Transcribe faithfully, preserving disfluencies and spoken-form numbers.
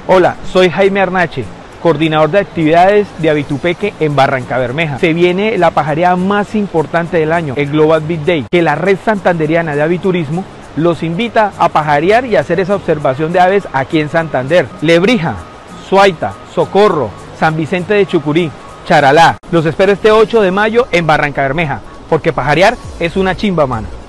Hola, soy Jaime Arnache, coordinador de actividades de Avitupeque en Barrancabermeja. Se viene la pajareada más importante del año, el Global Bee Day, que la red santanderiana de aviturismo los invita a pajarear y hacer esa observación de aves aquí en Santander. Lebrija, Suaita, Socorro, San Vicente de Chucurí, Charalá. Los espero este ocho de mayo en Barrancabermeja, porque pajarear es una chimba, mano.